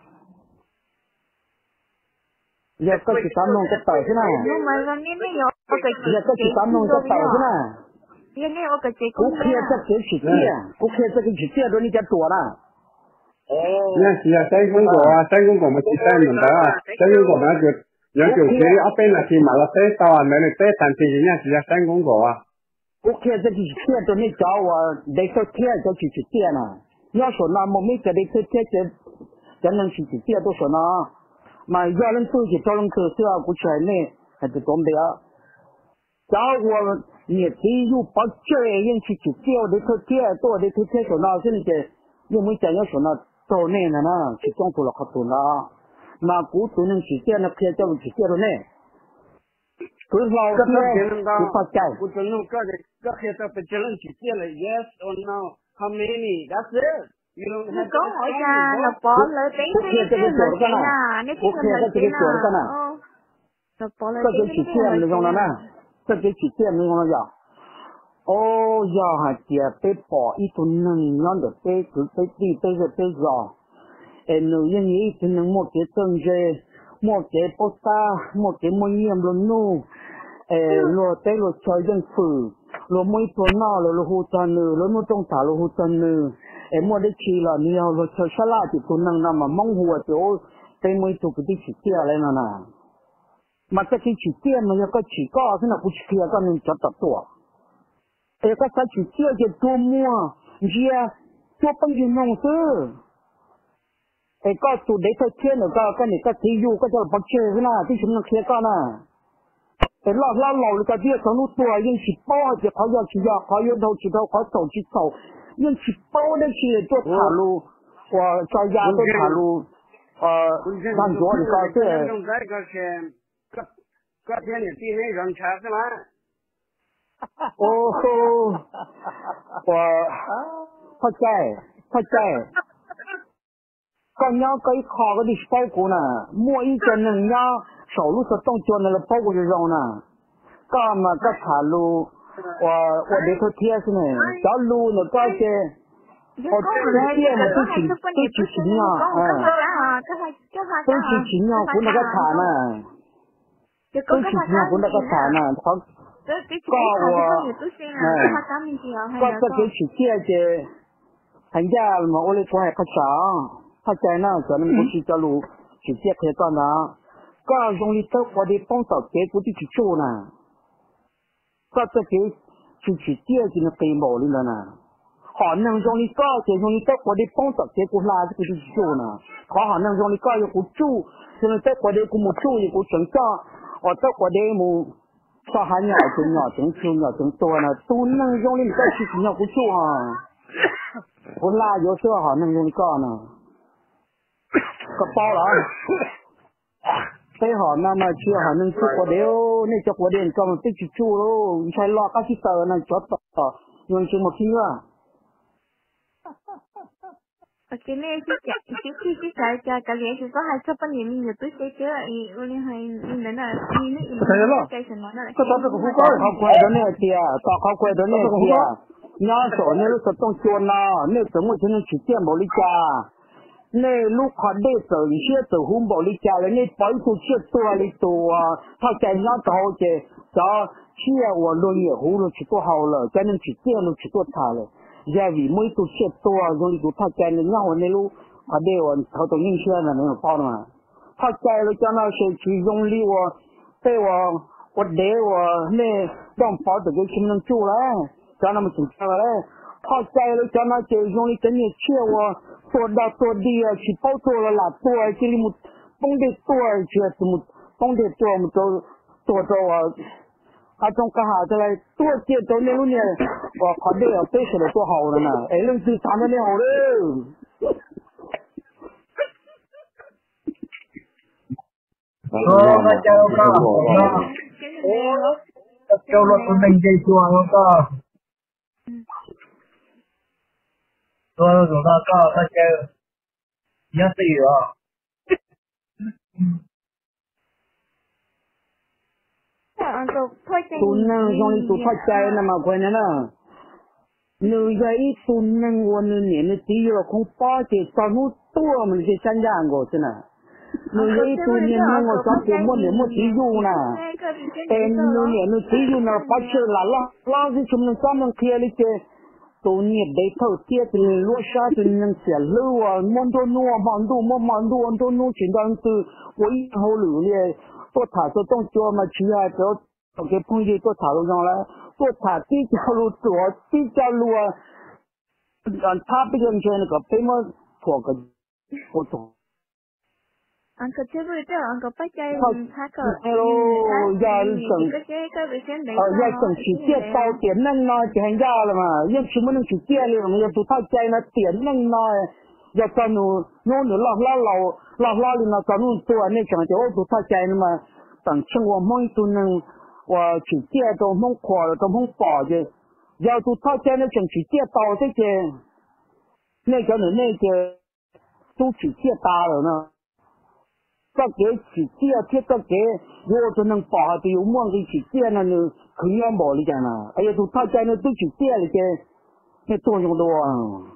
要个是咱弄个袋子呢？ 我们那边有个要个是咱弄个袋子呢？ 因为我个这个。 我开这个起店，我开这个起店都你家做了。 那是啊，三公果啊，三公果嘛是三门的啊，三公果嘛就。有條件一邊係馬來西亞啊，你哋即係但係人家是有新工作啊。 我看這個店都你找我，那個店就去店了。要說那麼沒這裡這真能去店都說呢，嘛要人走去找人走是啊，不去呢還是懂的啊。找我你只有把這人去店，你去店多，你去店說那現在又沒講要說那到那呢，去裝出了好多了。那古都能去见那偏叫去见了呢，不是老别人讲， 不在。 我真弄个偏叫被别人去见了 ，yes or no， how many？ That's it。 你講我呀，那保了俾你這個錢啊，你這個錢啊，哦，那保了俾你這個錢啊， 這個去見沒用了呀？哦呀，還借被保一種能量的被啊。nếu như nghĩ thì nó một cái tầng về một cái bát sa một cái môi nhiễm luôn nu lo tới lo chơi dân phử lo mấy tuần nào lo hút chân nữa lo nuôi trong thả lo hút chân nữa mua để chi là nhiều lo chơi salad thì tuần năng nằm mà mong hùa chỗ tới mấy chục cái chỉ kia lên nè mà cái chỉ kia mà cái chỉ có thế nào cũng chỉ kia cái nên chặt tập tuổi cái chỉ kia thì tôi mua gì tôi bằng gì nông sư có tụ để cho chơi nữa cái này cái thí dụ cái cho bắt chơi thế nào thì chúng nó kia cái này lâu cái việc nó tuổi nhưng chỉ bao thì họ giờ chỉ giờ họ yêu đâu chỉ đâu họ tổ chỉ tổ nhưng chỉ bao đấy chỉ cho thả lù và cho gia cho thả lù làm chỗ thì có cái天你地内人才是吗？ 我เข้าใจก็ย่อก็อีคอก็ดิ包裹呢摸一个人家手路是动作那个包裹就扔呢干嘛个茶路我这头天是呢，找路呢搞些，我这天嘛都去行啊，都去行啊，我那个茶呢，都去行啊，我那个茶呢，他告我，告这给去借些，人家嘛我来说还不少，他在那可能不去找路去借开干呐，告用你到我的帮手给我的去做呢，告这给。去第二件的背包里了呢，可能用你搞些用你到国的帮助结果拉这个去做呢，可能用你搞一个做，现在在国的我们做一个成长，我到国的我上海鸟真多呢，都能用你在去要不做啊，我拉有时候好能用你搞呢，个包了啊。最好那么去还能去国的哦，那叫国的专门自己做喽，你才拉下去走那找到，用什么拼啊 ？OK， 那是讲个连续说还这半年你都写这，我连还你那你干什么呢？ 这这个不搞好怪的那些，好怪的那些，你要说那是动作呢，那怎么才能去见某一家？那路看的走一些走红包里家了，那白出去多里多啊，他在那找去找去我论也红了去多好了，才能去见了去多差了，也为每都去多啊，容易都他在那让我那路看的我他都印象了没有报的嘛，他在了叫那些去容易我对我带我那让包子给他们做了，叫他们做出来了，他在了叫那些容易跟你去我。做到做地啊，去包做了啦，做啊，这里么懂得多啊，就怎么懂得多么做啊，啊种干啥子来多些到那路呢，我看的要背出来多好了呢，哎，人是长得好了。 那叫了不能给做那个。做那个那叫也是有啊。 都能用你都太ใจ那么快呢？你在一都能我那年的第二空八节上路多我们去参加过是呢。你在一都年那我上节目年没第有呢。你年的第有那把车拉是什么专门开的去。都你得头接的落下的能写路啊，蛮多路现在是我以后路呢，多查这种叫嘛去啊，就给朋友多查路上来，多查这条路走，这条路啊，他不跟前那个北么错个不懂。 Angkat coba itu, angkat pakai pakai. Ya省去借到点能呢，就很假了嘛。要什么能去借了嘛？要都他在那点能呢，要找侬老里呢，找侬做那讲究，我都他在那嘛。等请我们都能，我去借到弄垮了，都弄爆的。要都他在那想去借到这些，那个都去借大了呢。这给起借贴这给，我就能把的有梦给起借了呢，肯定冇哩讲啦。哎呀，都他家呢都起借了些，那作用多啊。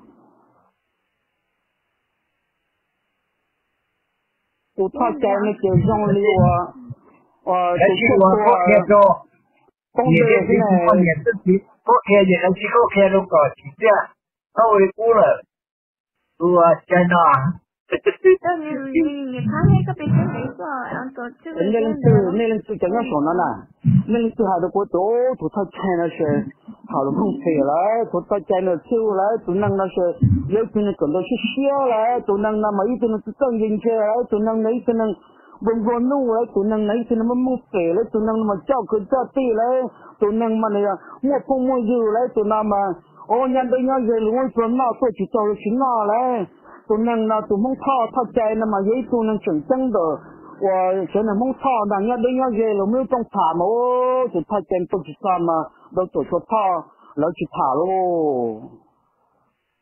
都他家呢就用了我就是说，东北现在也自己也能去开那个起借，稍微过了，我真的。 你他那个本身没说，然后这个那人是怎样说的呢？那人是还是我都他签那些好了碰飞来，都他签了走来，都能那些有可能跟到去笑来，都能那么一个人是正经起来，都能那一个人文怒来，都能那一个人么飞来，都能那么叫个叫对来，都能么那样摸碰摸油来，都那么人家人我说那做去找去哪来？都能那都蒙他在那么也都能真正的，我现在蒙他那人家人没有种茶嘛，就他在不去查嘛，都做他老去查咯，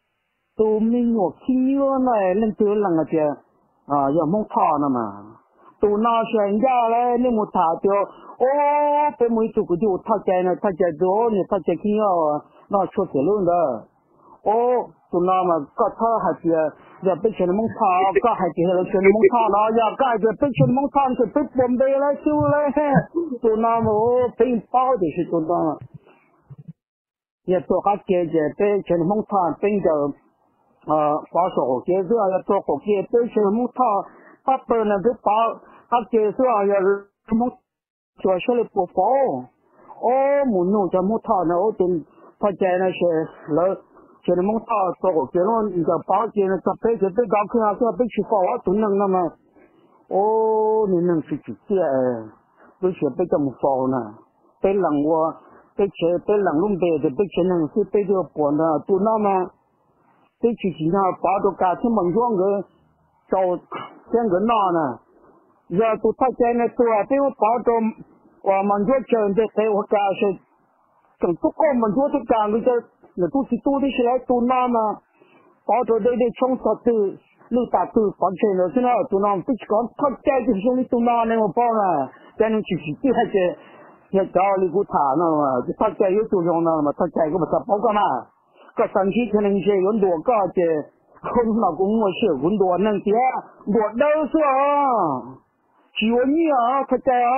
都没有听呢，人都啷个的啊，要蒙他了嘛， tụi nó xem ra là nếu một thảo tiêu ô cái mấy tụi cái điều thao chạy này thao chạy đó này thao chạy kia nó chốt cái luôn đó ô tụi nó mà có thao hay gì giờ bây giờ mong thao có hay gì là chuyện mong thao đó giờ cái giờ bây giờ mong thao thì bây bom bê lại siêu lại tụi nó mà ô bị bao thì是tụi nó giờ tụi các姐姐bây giờ mong thao bây giờ保守接受要做火箭被什么套他本来就保他接受要什么做出来不否没弄这么套呢我等他在那些了这么套做火箭了你的保险呢这被这被搞去啊这被去否都能那么你能去直接为什么被这么否呢被冷我被冷弄被的被能是被这个保呢都那么这其实呢，包着家庭门窗个找像个那呢，要都他在那做啊，对我包着我门窗整的给我家是，整不过门窗的干个那都是多的是来都那嘛，包着这冲啥子，你打都房钱了，现在都那不是讲他在就是你都那那么包了，在那其实就还是要找你给他那嘛，他在有作用那嘛，他在个么他包干嘛？个上期可能是有多个的，空老公我是很多能的，我都是啊，只有你啊，他在啊，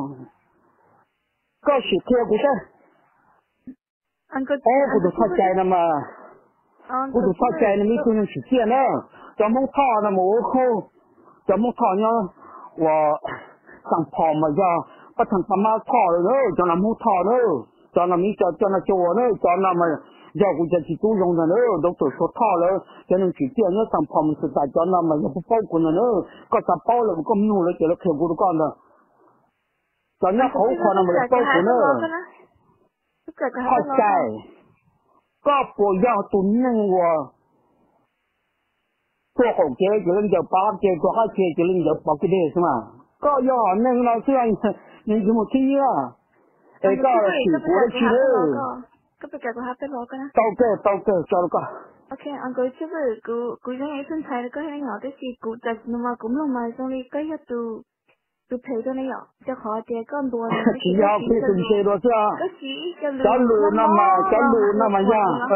个是贴不在，不都他在了嘛，不都他在了，没可能是见了，怎么他那么好，怎么他呢？我上跑嘛呀，不成他妈跑了，叫那没跑了，叫那没叫那叫我了，叫那么。要不就去都用的了，都做说套了，就能去见那上旁边是大家那么也不包括了，搞啥包了，搞弄了，给了客户都干的，咱家好看那么包括呢，好在，搞不要都弄我，做好些就能叫包些，做好些就能叫包给的是嘛，搞要弄了这样，你怎么听啊？搞了去过了去了。 cái bây giờ của hai cái lỗ cái tao kê cho nó coi ok anh coi chứ bây cụ giống như thân thái có hay nhỏ cái gì cụ đặt mà cũng là mà xong đi cái hết từ thấy cho này nhỏ cho họ thì con đùa chỉ do khi từng xe đó chứ cho lù nó mà nha cho lù nó mà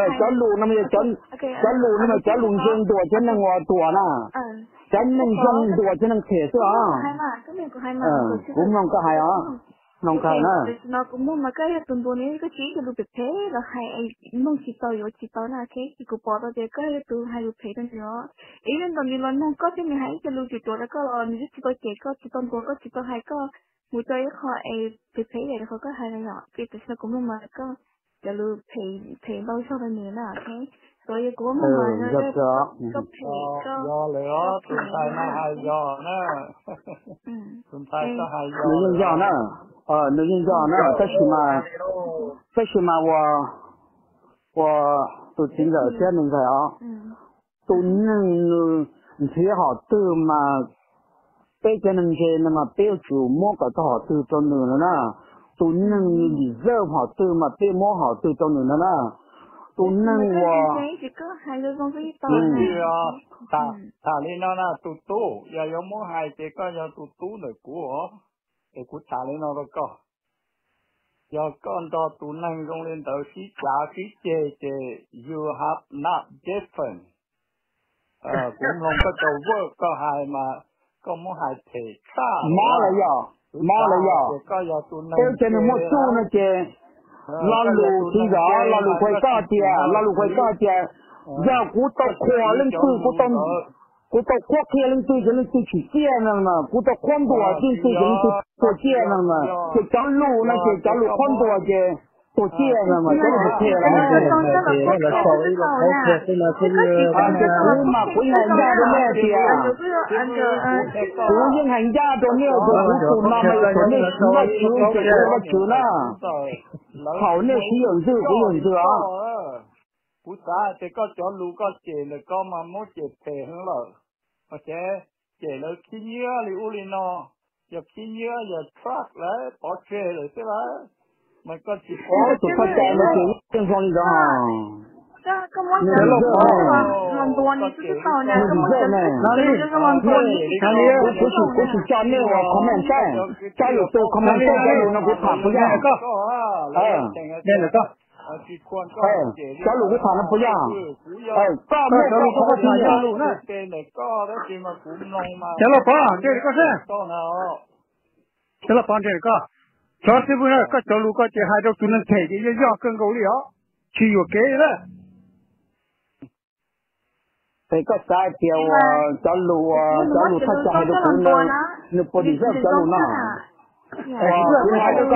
cho lù trên đùa cho nó ngồi đùa nè cho nên trong đùa cho nó thể chứ à cũng không có hay à nông cái nè nó cũng muốn mà cái tuần tuần này cái chỉ cái lục thế là hay nông chỉ tao là cái cũng bỏ ra để cái từ hay lục thế đó nữa ý là tao mình nông có cái mình hay cái lục chỉ tao là có là mình chỉ có chỉ có chỉ tao có chỉ tao hay có một cái họ lục thế này họ có hay là nhỏ cái từ cũng muốn mà có cái lục thế bao sau này nữa là cái rồi cũng muốn mà nó có có do lửa tuần tai nó hay do nè tuần tai có hay do nè nữ nhân do nè最起码我都听着这能在啊都能挺好的嘛被这能些那么被就摸个到好的都能了呢都能你热好的嘛被摸好的都能了呢都能我 ta lên nó là tu giờ có mua hai cái có giờ tu nữa của để của ta lên nó có giờ con đó tu năng công lên đầu xí trả xí chê you have not different cũng không có đầu vợ có hai mà có mua hai thể xa má là có giờ tu năng tôi cho nên mua tu nó chê lao lù thì đó lao lù quay cao tiền giờ cú tao khóa lên tư cú tao khóa kia lên tư cho nên tư chỉ tiền mà cú tao khoan đồ trên tư cho nên tư tiền mà cái cháu lù nó cái cháu lù khoan đồ cái tổ tiền mà cái là tiền là sau ý là cái tiền là cái cú mà cú hành gia đó nè tiền cú những hành gia đó nè cú mà mày đó nè chú nó hậu nè sử dụng dư á cú ta thì có chỗ lù có chè là có mà muốn chè phê hơn rồi mà chè là khi nhớ thì u li nó giờ khi nhớ giờ truck đấy bỏ chè rồi thế đấy mà có chỉ tụi phát chạy mà chỉ trên phong đi đó 个么子很多你知道呢，个么子就是很多你不是家内我可能在家有多可能在家有那个塔不一样小鲁个塔那不一样高没高个塔小鲁呢小老板这个是小老板这个小师傅呢个小鲁个这还都只能take一样更够了去有给了这个在掉小鲁他家的姑娘那不离这小鲁呢我还这个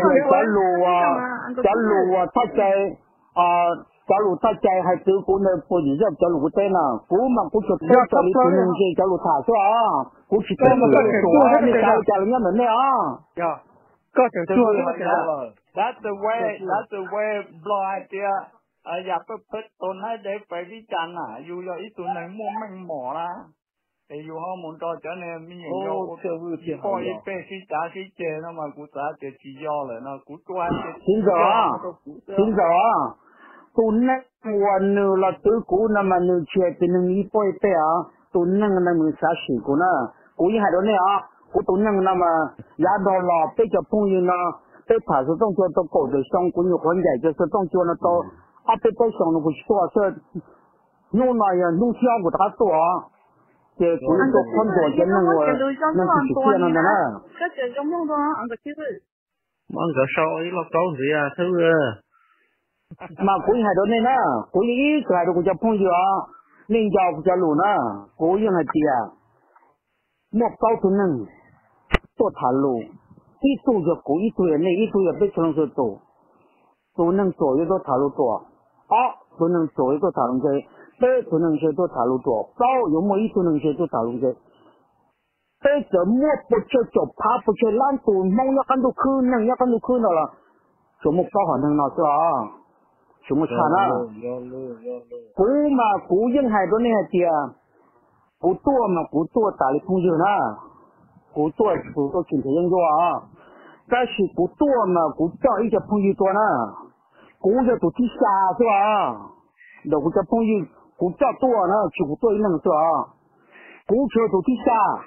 小鲁他在小鲁他在还走过那不离这小鲁在呢姑嘛不是这里不能这小鲁他是吧不是这么个说你家人家门的呀个就做了 That's the way blow ideaอยากเปิดต้นให้ได้ไปวิจารณ์น่ะอยู่แล้วอีตัวไหนมั่วแม่งหมอละแต่อยู่ห้องมุนต่อจะเนี่ยมีอย่างเดียวพออีเป้ชี้จ่าชี้เจนะมากูจ่าเจชี้ย่อเลยนะกูตัว听着ตัวนั้นวันนึงเราตัวกูน่ะมันนึกเชื่อเป็นหนึ่งอีป้อยเป้ตัวนั้นน่ะมึงสาสีกูนะกูยังหายตัวเนี่ยกูตัวนั้นน่ะมายาดอลล์ไปจะพุ่งยิงนะไปผ่าสุดต้องตัวตัวโกดเลยช่องกูอยู่คนใหญ่จะสุดต้องตัวนะตัวไป想那个说是用那样弄香给他做这主要做很多人那个那是这样的呢这这种弄的安个其实มันก็เศร้าไอ้เราเศร้าเสียเท่า嘛古还多呢古一个还多个叫朋友人家不叫路呢古人还低莫高出能做他路一度就古一度也那一度也被成是多都能做一个塔路多都能做一个塔路的被都能做塔路多高有没一都能做塔路的被这莫不就爬不去烂土梦要看到可能要看到可能了什么高好能拿是吧什么差呢古嘛古人还多那些不多嘛不多打理朋友呢不多今天研究但是不多嘛不叫一些朋友多呢古就都地下是吧那个叫朋友古叫多呢就不多一能是吧古就都地下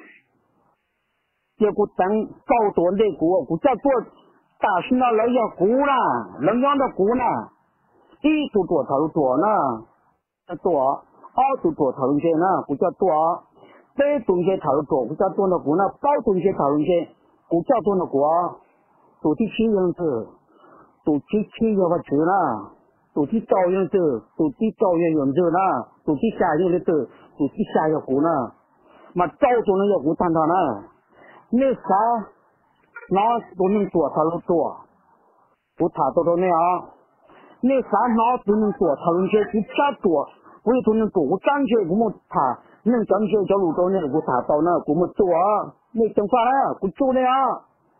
结果等高多的古叫多大是那人要古啦人家的古呢一都多头多呢多二都多头些呢古叫多这东西头多古叫多的古呢高东西头些古叫多的古都地七样子都地七样个字啦都地照样子都地照样样子啦都地下样的子都地下要古呢嘛照中的要古谈谈呢那啥那都能做他都做不他都那样那啥那都能做他们些不加多我也都能做我感觉我们他能感觉叫路到那我他到那我们做那想法我做那样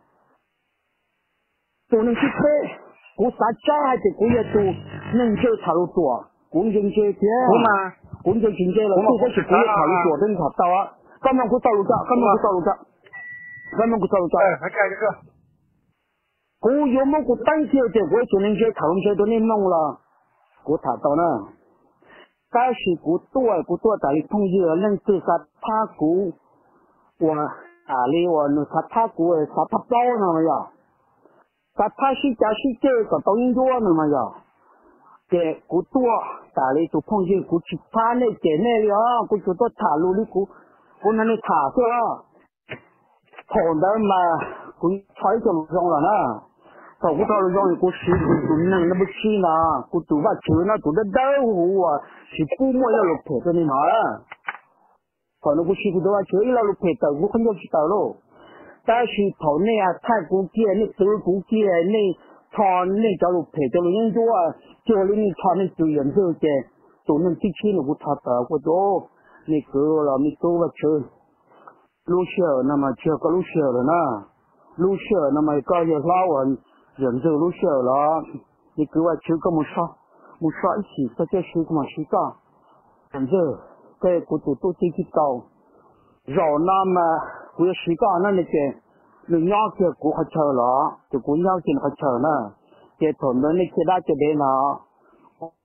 都能去推我啥家还是我也都能去他都做我人家些我们就今天了这个是我也他都做等他到干嘛我到路上干嘛我到路上干嘛我到路上还改这个我有么个担心的我就能去讨论些都能弄了我他到呢但是不多在朋友能至少他股我里我那他股他包那么呀他是家是这个抖音多那么呀给不多打里就朋友不去他那点那里不知道塔路里不能那塔是跑的嘛不踩着路上了呢跑不到路上有个石头能那么去呢不走吧车呢走的豆腐是不摸要路陪着你嘛可能不去不走吧车一路陪豆腐很多去到喽但是跑那泰国街那德国街那穿那条路陪着路人多就你穿那资源这些都能地区路他的或者那个了你走吧车路小那么这个路小了呢路小那么高也拉完人就路小了你给我车个么少一起这些事么事干人就在国土都地区高绕那么我时间那些人家给国还车了就国家给还车呢这同的那其他这边呢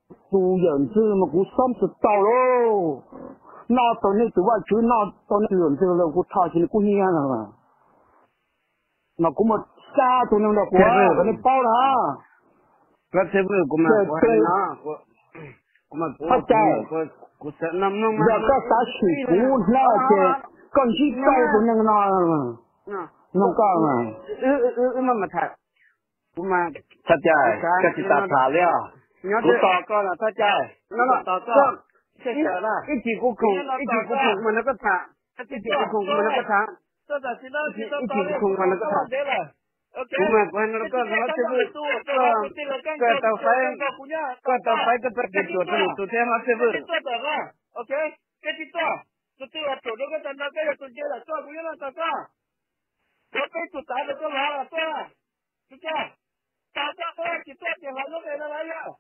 tu dưỡng sư mà cũng sống sự tàu luôn nó tôi nên tụi bạn chứ nó tôi nên dưỡng sư là cũng thao chỉ cũng như thế mà nó cũng một xa tụi nó là của cái này bao đó cái thế vừa của mà của nó của mà của sẽ nằm nằm giờ có xã sĩ cũng lo chứ còn chỉ tàu tụi nó có mà mà thật của mà thật trời cái chỉ ta thả liền của tao có là thật trời nó tao có cái chỉ của khùng mà nó có thả cái chỉ của khùng mà nó có thả cái chỉ của khùng mà nó có thả cũng mà quan nó có nó sẽ vừa cái tao phải cái tập cái chuột tụi thế nó sẽ vừa ok cái gì to tụi là chuột nó cái tao cái tụi chơi là to cũng như là tao to cái tụi ta nó có là to chứ tao chỉ to thì họ nó về nó lại rồi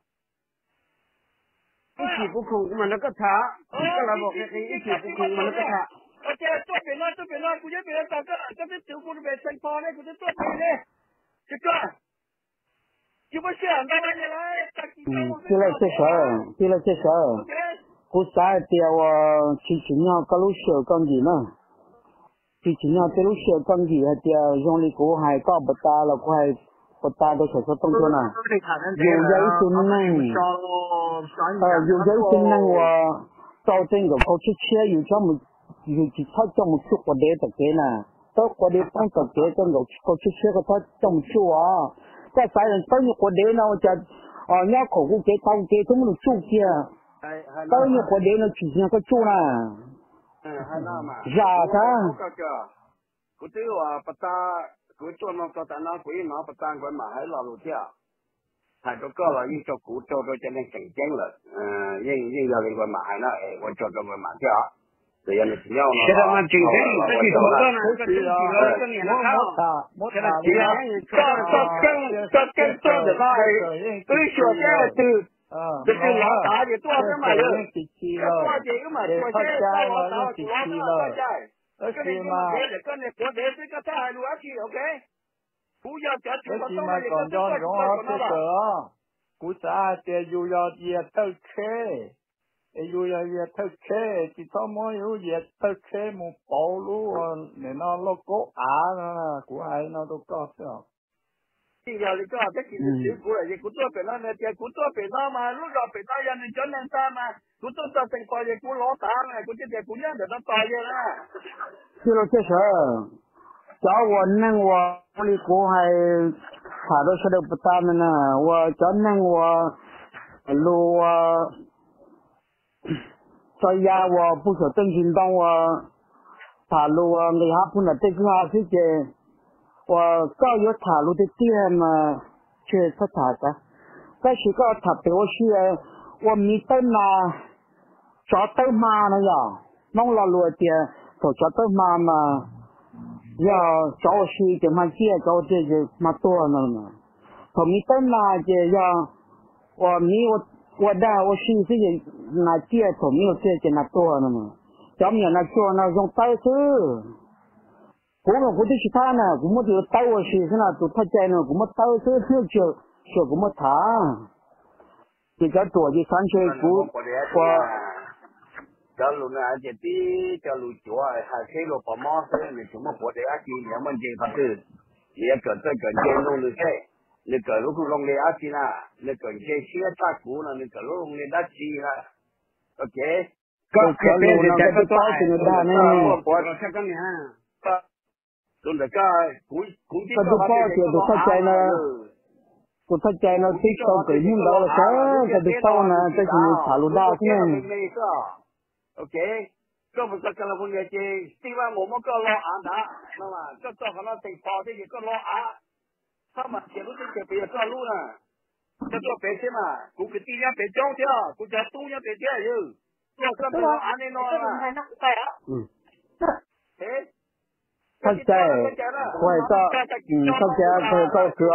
cái chỉ của khùng mà nó có thả cái là một cái chỉ của khùng mà nó có thả ok tôi phải nói cũng như vậy tao cái tiểu của nó về thành phố này cũng tôi phải này chứ chứ bây giờ nó lại lại cái là cái sợ cú sai tiêu chỉ nhau cái lúc sợ con gì nữa chỉ nhau cái lúc sợ con gì hay tiêu dùng đi cố hay có bát ta là có hay bát ta都是说动作呢有些是呢有些是呢我造成个过去车有这么有其他这么出过的这个呢都过的帮这个跟个过去车个他这么出啊在啥人都有过的呢我讲你要考古给到给这么出去都有过的呢之前个出了还那嘛啥子我这话不大我做那个单那鬼嘛不单鬼嘛还老路跳还都搞了一个股做到真正正经了应要那个嘛还那我做这个嘛跳这样的只要呢现在嘛正经自己做的呢这是这年了我现在只要这的吧对学生都这个老大的多少嘛了多这个嘛多些老大而且嘛，跟你国内这个大陆去 ，OK， 不要讲什么东西， 讲讲用好这个，古啥的又要也偷车，又要也偷车，其他没有也偷车没暴露啊，你那老高啊啦，古还那都搞笑。 这个你讲，这其实是古来的，古做别那呢，这古做别那嘛，路上别那样的叫人啥嘛。古做这成块的古老大呢，古这点古样的都大爷了。 是了，这事叫我弄我里国还查到说的不大呢，我叫弄我路在家我不说正经当我塔路你还不能这个事情，我搞有塔路的店嘛，去他查的，但是个塔给我去，我没灯啊。找到妈了呀，弄了落点，就找到妈妈，要找我去给妈介绍这个妈多了嘛，他没到那就要我没有我带我去这个那介绍没有这个那多了嘛，咱们那做那种刀子，我们不得去他呢，我们就带我去是那就他在呢，我们刀子就我们他，比较多的三千股我。 cho luôn là chỉ tí cho lùi chúa hai cái lô bỏ mỏ thế mình chúng mà bỏ để ăn gì nếu mình chỉ phải từ giờ cần tới cần chơi luôn được thế nếu cần lúc luôn để ăn gì na nếu cần chơi xía ta cũ là nếu cần lúc luôn để đắt gì là ok cái bên để chạy cái tao thì người ta nên bỏ ra chắc cái này luôn là cái cũng chỉ có bao nhiêu được phát chạy nó của phát chạy nó thích tao cái những đó là cái được tao là cái gì thả luôn đau thế này ok có một cái là vấn đề gì thì mà một cái lo ăn đã nó mà cái cho nó thành phò thì cái lo ăn sao mà chỉ lúc cái bây giờ cái luôn à cái cho bé thế mà cũng cái tí nhá bé trông thế à cũng cho tu nhá bé thế à chứ cái lo ăn này nó là thế phát chạy quay cho phát chạy quay cho cửa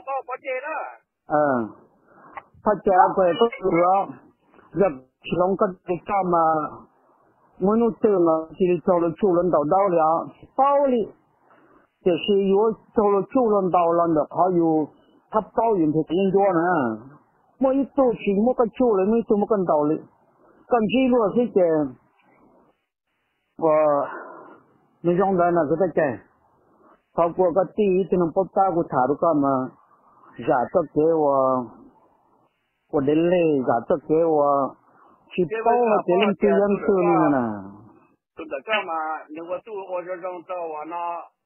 phát chạy quay cho cửa gặp trong cái mà mỗi lúcตื่น了，就是走了主人到了，到了，就是有走了主人到了的，还有他导演他工作呢， mỗi ít tu chỉ mỗi cái chỗเลยmỗi tu mỗi cái đạo理根据落这些我你用的那个在讲包括个第一就能不打过查到干嘛假的给我的累假的给我去包了这种这样子的呢 tu da kama ni wa tu o jo jong to wa na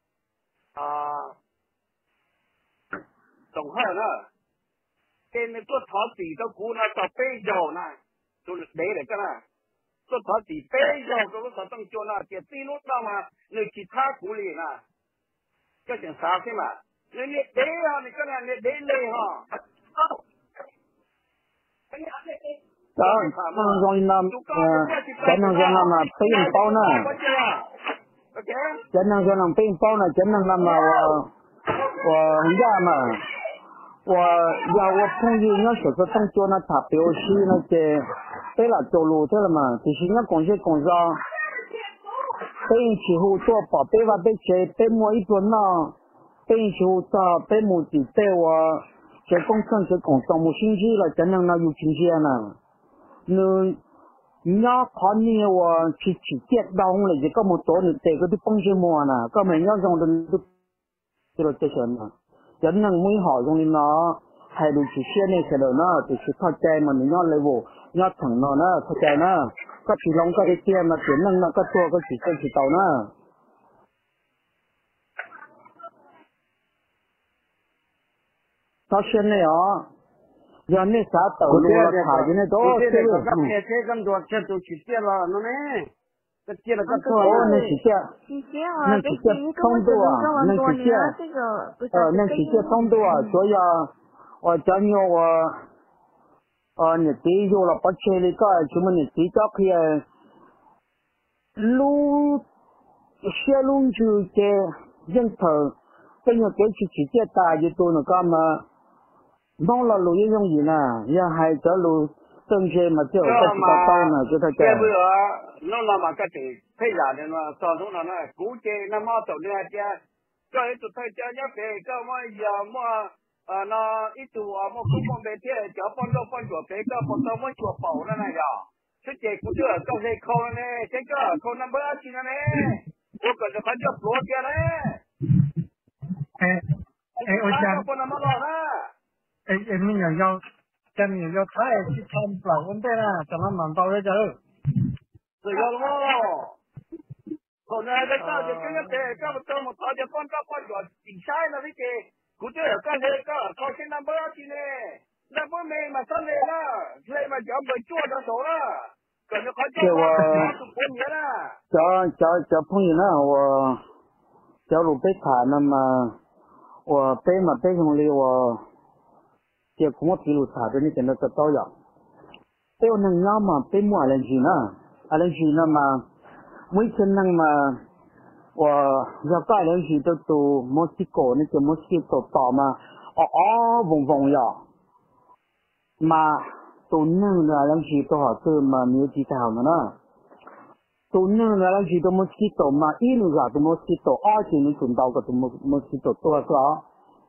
tổng hai na cái này tôi tháo tỷ tôi cú na tập bê dầu na tôi để đấy cái này tôi tháo tỷ bê dầu tôi có tăng cho na tiền tỷ nốt nào mà người chỉ tháo cú liền na cái chuyện sao thế mà người này để ha người cái này người để lên ha đó rồi làm cái năng cho làm là phải dùng bao nè cái năng cho làm phải dùng bao nè cái năng làm là ra mà我朋友那时候当做那他表示那些对了走路对了嘛就是那公司工作被人欺负做宝贝吧被谁被摸一顿呢被人欺负做被母子被我这工程这工作没兴趣了真的那有经验呢你要看你我去接到我了这个么多你这个的风险么呢根本要用的都这个这些呢真能没好用的呢还得去写那些的呢就是เข้าใจมัน要เลยwo要成了呢เข้าใจนะก็พี่ลองก็ได้เตรียมมาเขียนนั่งก็ตัวก็สิเส้นสิเตานะ到现在啊要那啥抖了卡进来多这个这更多这都去接了那呢这接了个多那是这那是这冲突啊那是这那是这冲突啊所以啊我讲你你自己有了不切的个什么你自己可以路线路就这人头跟着给去接大就多那干嘛弄了路也容易呢也还这路正确嘛就这几个道呢就他讲弄了嘛个得配下的嘛早中了呢估计那么走的家这一组他家要给个么也么那一组么不方便的叫帮着别个帮着么做保了那呀这结果这刚才考了呢这个考那不要紧了呢我感觉还叫多点呢我想不那么老了你要真你要太去看不了问题了怎么蛮包的着是要了么后来在大家跟着在干不到么大家帮着比赛了那些估计干这个考现在不要紧呢那不没嘛上来了所以嘛就没做着手了感觉还叫我过年了交朋友呢我交路被卡那么我被兄弟我结果我皮路查的你真的是到了被我能要嘛被摸人去呢那么每天能嘛我要改人去都都墨西哥那个墨西哥岛嘛嗡呀嘛都能的人去多少次嘛没有几条的呢都能的人去都墨西哥嘛一路上都墨西哥而且你准到个都墨西哥多少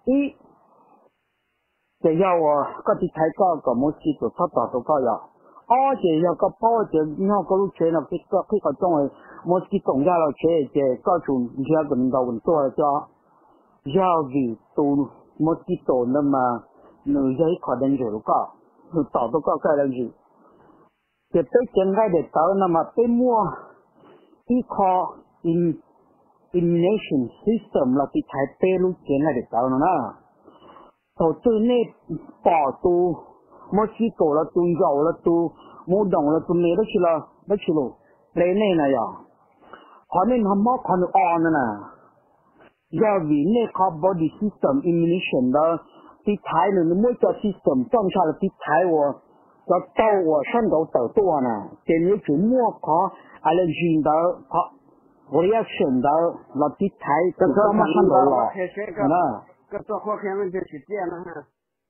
这要我个地台个墨西哥差多少个呀而且要个包着那个路钱了这个中文墨西哥家了这告诉你要个领导问多少家要的都墨西哥那么你这一块人就个你找到个人去这被现在的到那么被摸一块elimination system 了比台北路现在的到了呢到最内保都墨西哥了都有了都没动了都没得去了来内了呀可能他没看到的呢要为那个 body system elimination 的比台呢每个 system 装下了比台我要到我身高得多呢这里就摸考allergy 的reaction 的了比台这个嘛看到了呢个做好看问题是这样的哈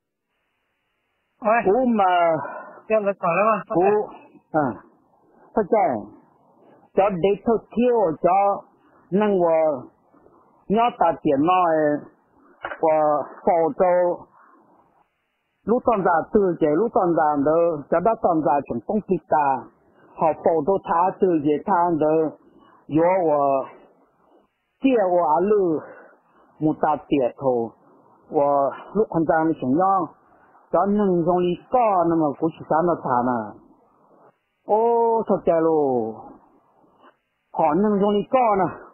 我嘛这了搞了吗他在叫 data 贴叫让我要打电脑我follow lúc toàn già từ chế lúc toàn già đó cho đã toàn già chúng công ty ta họ phổ đồ thả từ chế thang đó yo wo chia wo à lư một ta tiệt hồ wo lúc con già mình chúng nhau cho nâng trong lý có nằm ở của chị sáng nó thả nè ô thật chè lô họ nâng trong lý có nè